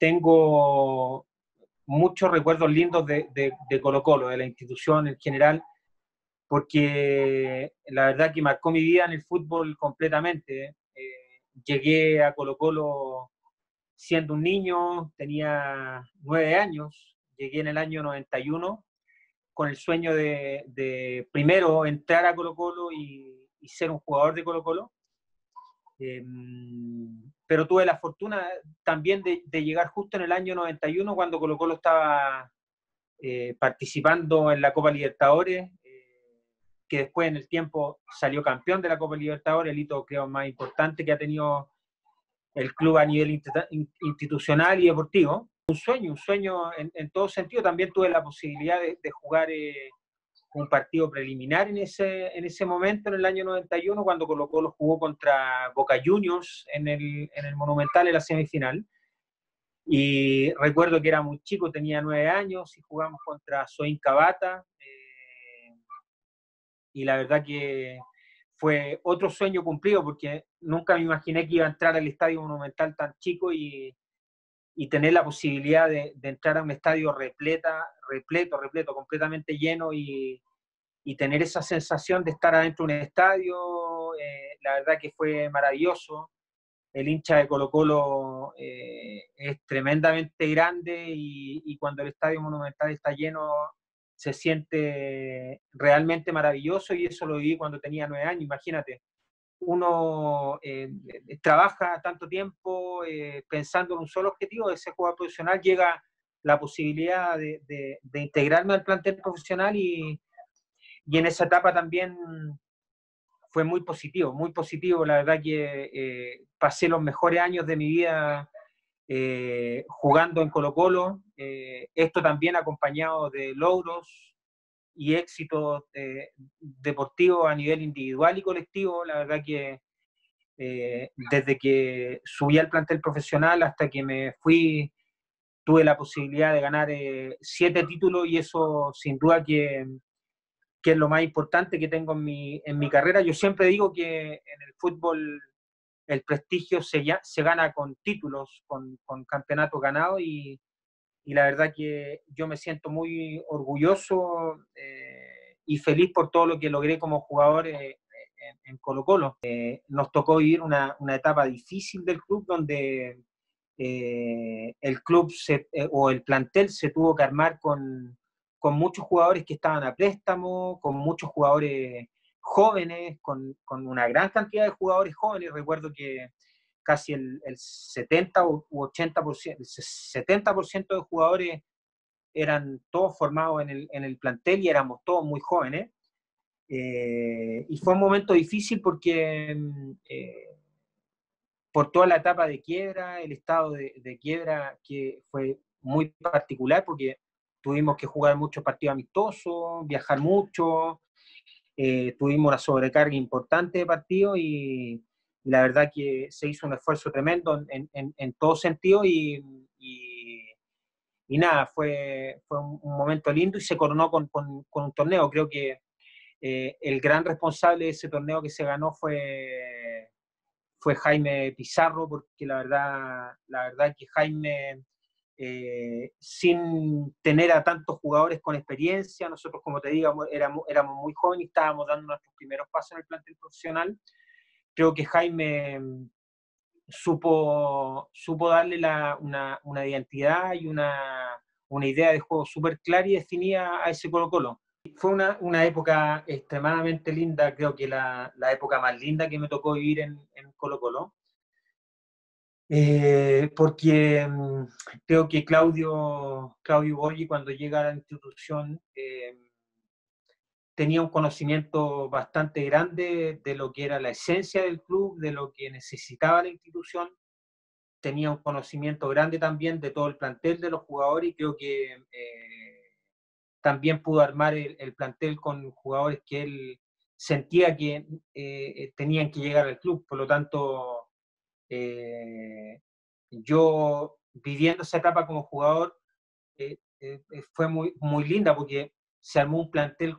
tengo muchos recuerdos lindos de Colo-Colo, de la institución en general, porque la verdad que marcó mi vida en el fútbol completamente. Llegué a Colo-Colo siendo un niño, tenía 9 años, llegué en el año 91 con el sueño de primero entrar a Colo-Colo y ser un jugador de Colo-Colo. Pero tuve la fortuna también de llegar justo en el año 91 cuando Colo-Colo estaba participando en la Copa Libertadores, que después en el tiempo salió campeón de la Copa Libertadores, el hito creo más importante que ha tenido el club a nivel institucional y deportivo. Un sueño en todo sentido. También tuve la posibilidad de jugar un partido preliminar en ese momento, en el año 91, cuando Colo-Colo jugó contra Boca Juniors en el Monumental en la semifinal. Y recuerdo que era muy chico, tenía 9 años y jugamos contra Soin Cabata. Y la verdad que fue otro sueño cumplido porque nunca me imaginé que iba a entrar al Estadio Monumental tan chico y tener la posibilidad de entrar a un estadio repleto, completamente lleno y tener esa sensación de estar adentro de un estadio. La verdad que fue maravilloso. El hincha de Colo-Colo es tremendamente grande y cuando el Estadio Monumental está lleno se siente realmente maravilloso, y eso lo viví cuando tenía 9 años. Imagínate, uno trabaja tanto tiempo pensando en un solo objetivo de ser jugador profesional, llega la posibilidad de integrarme al plantel profesional y en esa etapa también fue muy positivo. La verdad que pasé los mejores años de mi vida jugando en Colo-Colo, esto también acompañado de logros y éxitos deportivos a nivel individual y colectivo. La verdad que desde que subí al plantel profesional hasta que me fui, tuve la posibilidad de ganar 7 títulos, y eso sin duda que es lo más importante que tengo en mi carrera. Yo siempre digo que en el fútbol el prestigio se gana con títulos, con campeonatos ganados, y la verdad que yo me siento muy orgulloso y feliz por todo lo que logré como jugador en Colo-Colo. Nos tocó vivir una etapa difícil del club donde el club o el plantel se tuvo que armar con muchos jugadores que estaban a préstamo, con muchos jugadores jóvenes, con una gran cantidad de jugadores jóvenes. Recuerdo que casi el 70 u 80%, el 70% de jugadores eran todos formados en el plantel y éramos todos muy jóvenes. Y fue un momento difícil porque por toda la etapa de quiebra, el estado de quiebra que fue muy particular porque tuvimos que jugar muchos partidos amistosos, viajar mucho, tuvimos una sobrecarga importante de partidos y la verdad que se hizo un esfuerzo tremendo en todo sentido y nada, fue un momento lindo y se coronó con un torneo. Creo que el gran responsable de ese torneo que se ganó fue Jaime Pizarro, porque la verdad que Jaime, sin tener a tantos jugadores con experiencia, nosotros, como te digo, éramos muy jóvenes y estábamos dando nuestros primeros pasos en el plantel profesional. Creo que Jaime supo darle una identidad y una idea de juego súper clara y definida a ese Colo-Colo. Fue una época extremadamente linda, creo que la época más linda que me tocó vivir en Colo-Colo, porque creo que Claudio Borghi, cuando llega a la institución, tenía un conocimiento bastante grande de lo que era la esencia del club, de lo que necesitaba la institución. Tenía un conocimiento grande también de todo el plantel de los jugadores, y creo que también pudo armar el plantel con jugadores que él sentía que tenían que llegar al club. Por lo tanto, yo viviendo esa etapa como jugador fue muy linda porque se armó un plantel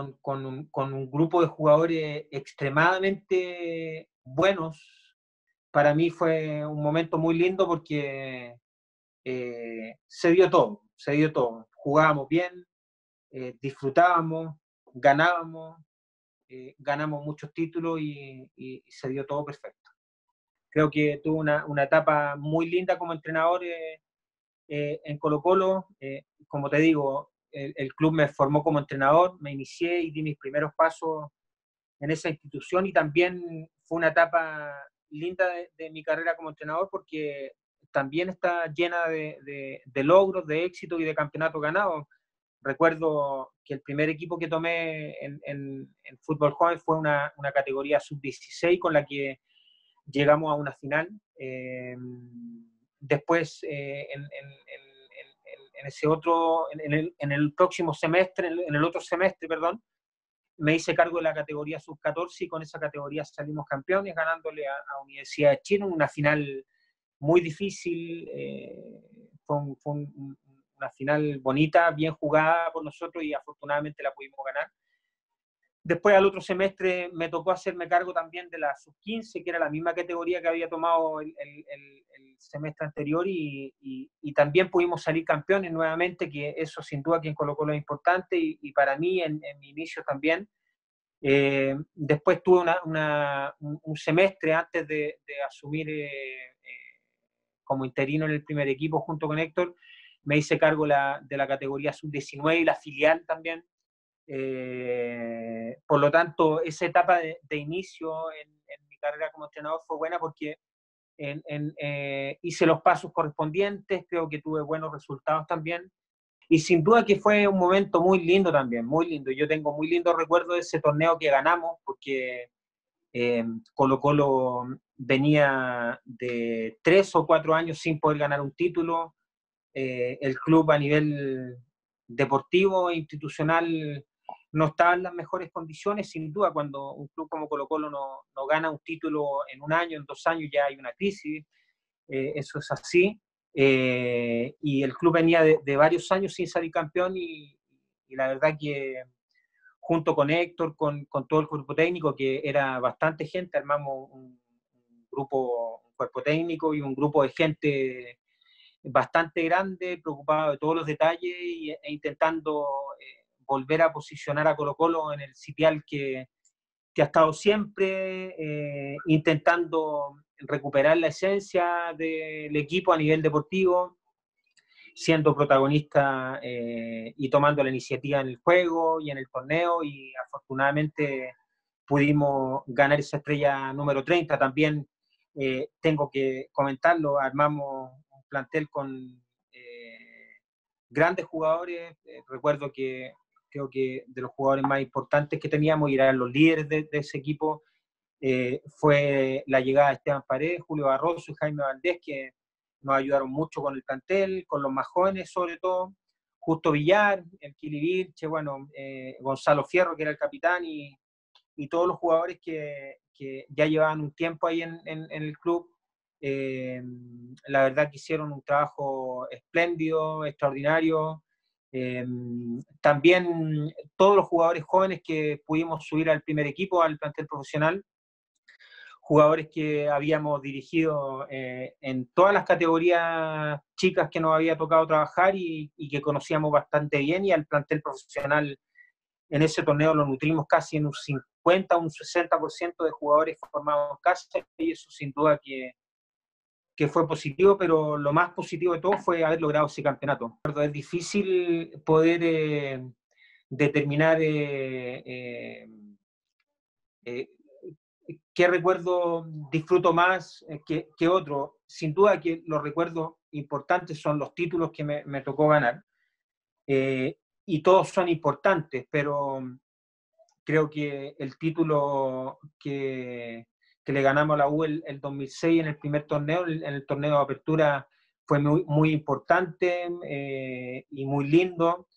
con un grupo de jugadores extremadamente buenos, para mí fue un momento muy lindo porque se dio todo, se dio todo. Jugábamos bien, disfrutábamos, ganábamos, ganamos muchos títulos y se dio todo perfecto. Creo que tuve una etapa muy linda como entrenador en Colo-Colo. Como te digo, el club me formó como entrenador, me inicié y di mis primeros pasos en esa institución y también fue una etapa linda de mi carrera como entrenador porque también está llena de logros, de éxitos y de campeonatos ganados. Recuerdo que el primer equipo que tomé en fútbol joven fue una categoría sub-16 con la que llegamos a una final. Después, en ese otro, en el próximo semestre, en el otro semestre, perdón, me hice cargo de la categoría sub-14 y con esa categoría salimos campeones, ganándole a Universidad de Chile, una final muy difícil, una final bonita, bien jugada por nosotros y afortunadamente la pudimos ganar. Después al otro semestre me tocó hacerme cargo también de la sub-15, que era la misma categoría que había tomado el semestre anterior y también pudimos salir campeones nuevamente, que eso sin duda que en Colo-Colo es importante y para mí en mi inicio también. Después tuve un semestre antes de asumir como interino en el primer equipo junto con Héctor, me hice cargo de la categoría sub-19 y la filial también. Por lo tanto, esa etapa de inicio en mi carrera como entrenador fue buena porque hice los pasos correspondientes, creo que tuve buenos resultados también. Y sin duda que fue un momento muy lindo también, muy lindo. Yo tengo muy lindos recuerdos de ese torneo que ganamos, porque Colo-Colo venía de 3 o 4 años sin poder ganar un título. El club a nivel deportivo e institucional no estaba en las mejores condiciones, sin duda. Cuando un club como Colo-Colo no gana un título en un año, en 2 años, ya hay una crisis. Eso es así. Y el club venía de varios años sin salir campeón y la verdad que junto con Héctor, con todo el cuerpo técnico, que era bastante gente, armamos un grupo, un cuerpo técnico y un grupo de gente bastante grande, preocupado de todos los detalles e intentando volver a posicionar a Colo-Colo en el sitial que ha estado siempre, intentando recuperar la esencia del equipo a nivel deportivo, siendo protagonista y tomando la iniciativa en el juego y en el torneo, y afortunadamente pudimos ganar esa estrella número 30. También tengo que comentarlo, armamos un plantel con grandes jugadores. Recuerdo que creo que de los jugadores más importantes que teníamos y eran los líderes de ese equipo, fue la llegada de Esteban Paredes, Julio Barroso y Jaime Valdés, que nos ayudaron mucho con el plantel, con los más jóvenes sobre todo, Justo Villar, el Kili Vilche, bueno, Gonzalo Fierro, que era el capitán, y todos los jugadores que ya llevaban un tiempo ahí en el club. La verdad que hicieron un trabajo espléndido, extraordinario. También todos los jugadores jóvenes que pudimos subir al primer equipo, al plantel profesional, jugadores que habíamos dirigido en todas las categorías chicas que nos había tocado trabajar y que conocíamos bastante bien, y al plantel profesional en ese torneo lo nutrimos casi en un 50, un 60% de jugadores formados en casa, y eso sin duda que fue positivo, pero lo más positivo de todo fue haber logrado ese campeonato. Es difícil poder determinar qué recuerdo disfruto más que otro. Sin duda que los recuerdos importantes son los títulos que me tocó ganar, y todos son importantes, pero creo que el título que le ganamos a la U el 2006 en el primer torneo, en el torneo de apertura, fue muy, muy importante y muy lindo.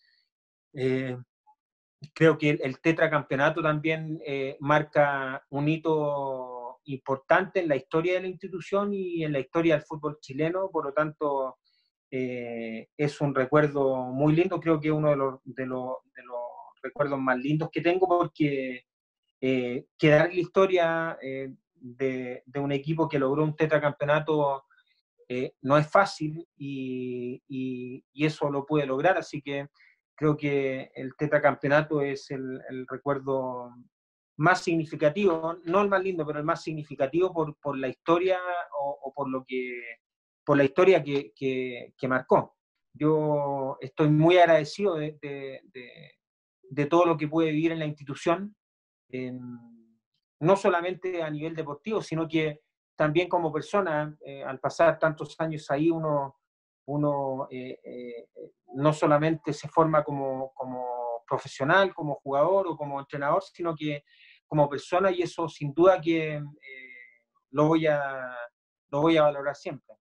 Creo que el tetracampeonato también marca un hito importante en la historia de la institución y en la historia del fútbol chileno. Por lo tanto, es un recuerdo muy lindo. Creo que es uno de los recuerdos más lindos que tengo, porque quedar en la historia de un equipo que logró un tetracampeonato no es fácil y eso lo puede lograr, así que creo que el tetracampeonato es el recuerdo más significativo, no el más lindo, pero el más significativo por la historia o por la historia que marcó. Yo estoy muy agradecido de todo lo que pude vivir en la institución, no solamente a nivel deportivo, sino que también como persona, al pasar tantos años ahí, uno no solamente se forma como profesional, como jugador o como entrenador, sino que como persona, y eso sin duda que lo voy a valorar siempre.